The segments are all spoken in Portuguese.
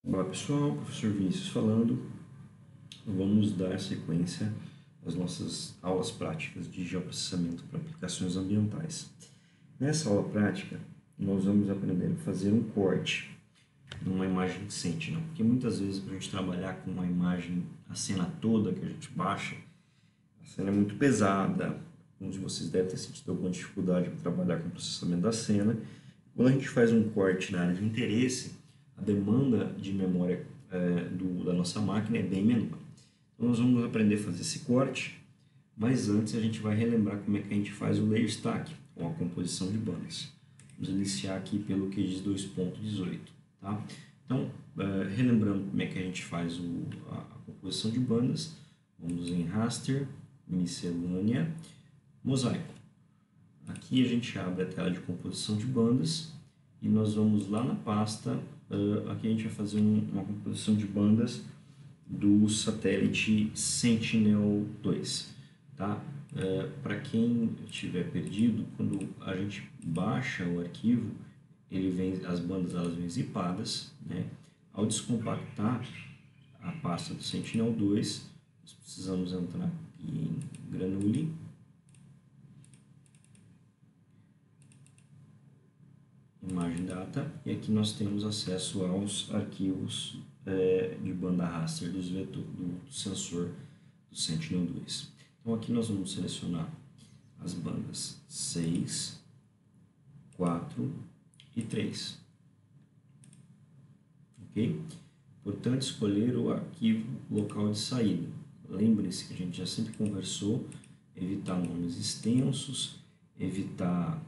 Olá pessoal, professor Vinícius falando. Vamos dar sequência às nossas aulas práticas de geoprocessamento para aplicações ambientais. Nessa aula prática, nós vamos aprender a fazer um corte numa imagem de Sentinel, porque muitas vezes para a gente trabalhar com uma imagem, a cena toda que a gente baixa, a cena é muito pesada, alguns de vocês devem ter sentido alguma dificuldade para trabalhar com o processamento da cena. Quando a gente faz um corte na área de interesse, a demanda de memória da nossa máquina é bem menor. Então nós vamos aprender a fazer esse corte, mas antes a gente vai relembrar como é que a gente faz o layer stack, ou a composição de bandas. Vamos iniciar aqui pelo QGIS 2.18. Tá? Então, relembrando como é que a gente faz a composição de bandas, vamos em Raster, Miscelânea, Mosaico. Aqui a gente abre a tela de composição de bandas e nós vamos lá na pasta, aqui a gente vai fazer uma composição de bandas do satélite Sentinel-2. Tá? Para quem estiver perdido, quando a gente baixa o arquivo, as bandas elas vêm zipadas, né? Ao descompactar a pasta do Sentinel-2, nós precisamos entrar aqui em Granule, imagem data, e aqui nós temos acesso aos arquivos de banda raster do sensor do Sentinel-2. Então aqui nós vamos selecionar as bandas 6, 4 e 3. Ok? Importante escolher o arquivo local de saída. Lembre-se que a gente já sempre conversou, evitar nomes extensos, evitar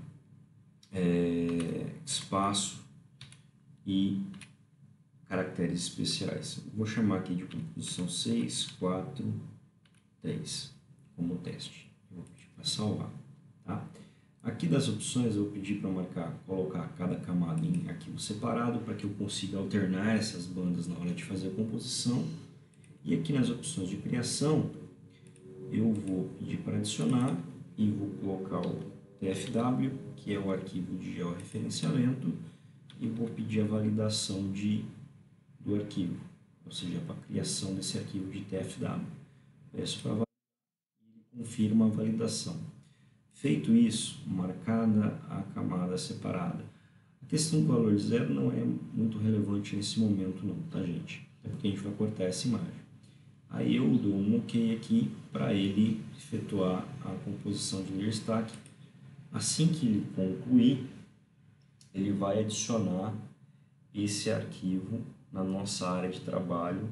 espaço e caracteres especiais. Vou chamar aqui de composição 6, 4, 3 como teste. Vou pedir para salvar. Tá? Aqui das opções eu vou pedir para colocar cada camada em arquivo separado para que eu consiga alternar essas bandas na hora de fazer a composição. E aqui nas opções de criação eu vou pedir para adicionar e vou colocar o TFW, que é o arquivo de georreferenciamento, e vou pedir a validação do arquivo, ou seja, para a criação desse arquivo de TFW. Peço para validar e ele confirma a validação. Feito isso, marcada a camada separada. A questão do valor de zero não é muito relevante nesse momento não, tá gente? É porque a gente vai cortar essa imagem. Aí eu dou um OK aqui para ele efetuar a composição de layer stack. Assim que ele concluir, ele vai adicionar esse arquivo na nossa área de trabalho,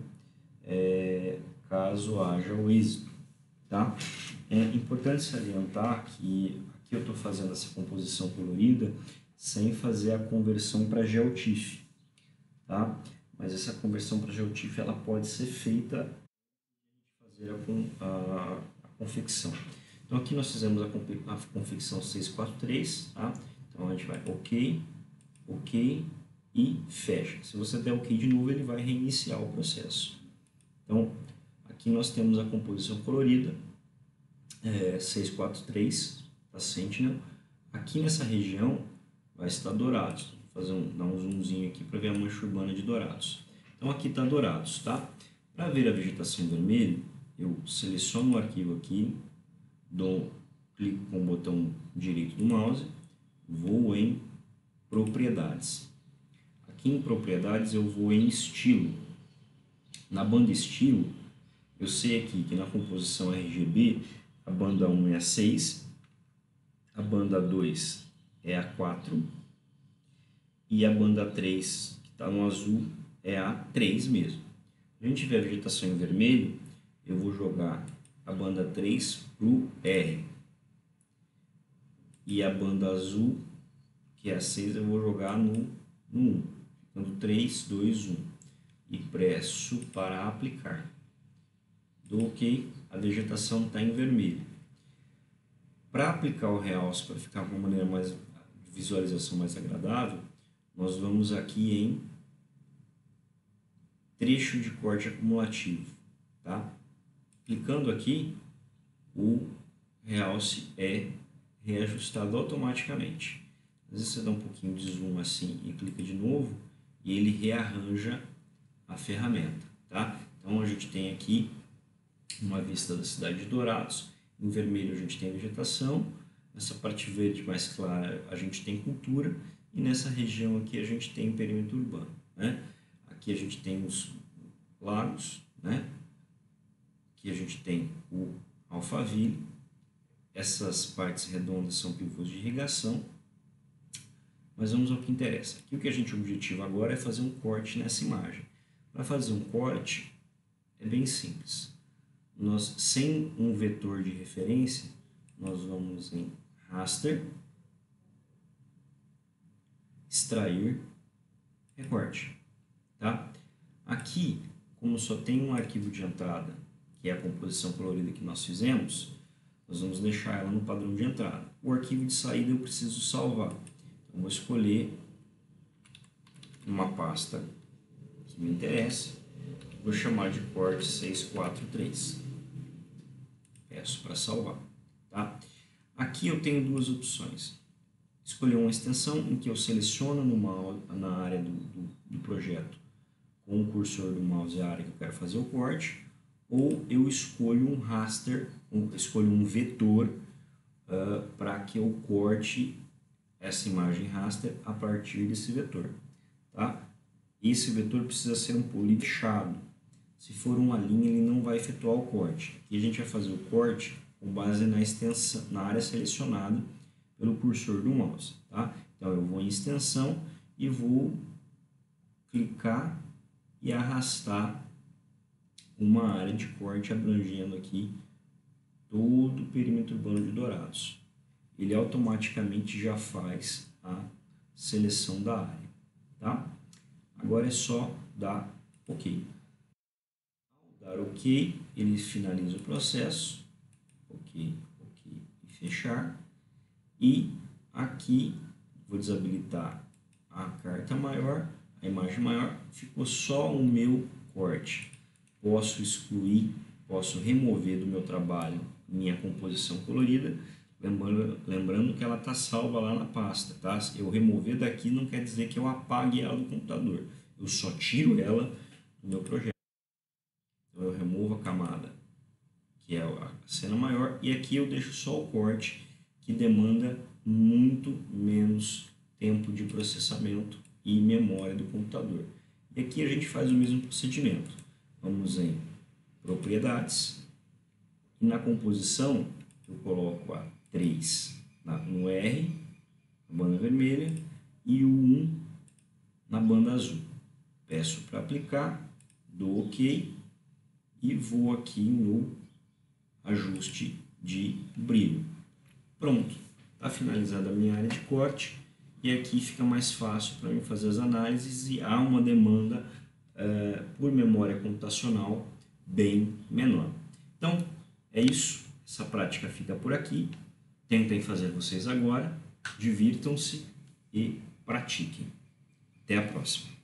caso haja o êxito. Tá? É importante salientar que aqui eu estou fazendo essa composição colorida sem fazer a conversão para GeoTIFF. Tá? Mas essa conversão para GeoTIFF ela pode ser feita fazer a confecção. Então aqui nós fizemos a confecção 643, tá? Então a gente vai OK, OK e fecha. Se você der OK de novo, ele vai reiniciar o processo. Então aqui nós temos a composição colorida, 643, para Sentinel. Aqui nessa região vai estar dourados. Vou dar um zoomzinho aqui para ver a mancha urbana de dourados. Então aqui está dourados, tá? Para ver a vegetação em vermelho, eu seleciono o arquivo aqui, clico com o botão direito do mouse, vou em propriedades. Aqui em propriedades eu vou em estilo. Na banda estilo, eu sei aqui que na composição RGB, a banda 1 é a 6, a banda 2 é a 4 e a banda 3, que está no azul, é a 3 mesmo. Se a gente tiver a vegetação em vermelho, eu vou jogar a banda 3 para o R. E a banda azul, que é a 6, eu vou jogar no 1. Ficando 3, 2, 1. E presso para aplicar. Dou OK, a vegetação está em vermelho. Para aplicar o realce, para ficar com uma maneira mais visualização mais agradável, nós vamos aqui em trecho de corte acumulativo. Tá? Clicando aqui, o realce é reajustado automaticamente. Às vezes você dá um pouquinho de zoom assim e clica de novo, e ele rearranja a ferramenta, tá? Então a gente tem aqui uma vista da cidade de Dourados, em vermelho a gente tem vegetação, nessa parte verde mais clara a gente tem cultura, e nessa região aqui a gente tem perímetro urbano, né? Aqui a gente tem os lagos, né? Aqui a gente tem o Alphaville, essas partes redondas são pivôs de irrigação, mas vamos ao que interessa. Aqui o que a gente objetiva agora é fazer um corte nessa imagem. Para fazer um corte é bem simples. Nós, sem um vetor de referência, nós vamos em raster, extrair, recorte, tá? Aqui, como só tem um arquivo de entrada, que é a composição colorida que nós fizemos, nós vamos deixar ela no padrão de entrada. O arquivo de saída eu preciso salvar. Então, vou escolher uma pasta que me interessa, vou chamar de corte 643. Peço para salvar, tá? Aqui eu tenho duas opções. Escolher uma extensão em que eu seleciono na área do projeto com o cursor do mouse a área que eu quero fazer o corte, ou eu escolho um raster, escolho um vetor para que eu corte essa imagem raster a partir desse vetor, tá? Esse vetor precisa ser um poly fechado. Se for uma linha, ele não vai efetuar o corte. Aqui a gente vai fazer o corte com base na extensão, na área selecionada pelo cursor do mouse, tá? Então eu vou em extensão e vou clicar e arrastar uma área de corte abrangendo aqui todo o perímetro urbano de Dourados. Ele automaticamente já faz a seleção da área, tá? Agora é só dar OK. Ao dar OK, ele finaliza o processo. OK, OK e fechar. E aqui vou desabilitar a carta maior, a imagem maior, ficou só o meu corte. Posso excluir, posso remover do meu trabalho minha composição colorida, lembrando que ela está salva lá na pasta, tá? Eu remover daqui não quer dizer que eu apague ela do computador, eu só tiro ela do meu projeto. Então eu removo a camada, que é a cena maior, e aqui eu deixo só o corte, que demanda muito menos tempo de processamento e memória do computador. E aqui a gente faz o mesmo procedimento. Vamos em propriedades, e na composição eu coloco a 3 no R, na banda vermelha, e o 1 na banda azul. Peço para aplicar, dou OK e vou aqui no ajuste de brilho. Pronto, está finalizada a minha área de corte e aqui fica mais fácil para mim fazer as análises e há uma demanda por memória computacional bem menor. Então, é isso. Essa prática fica por aqui. Tentem fazer vocês agora, divirtam-se e pratiquem. Até a próxima.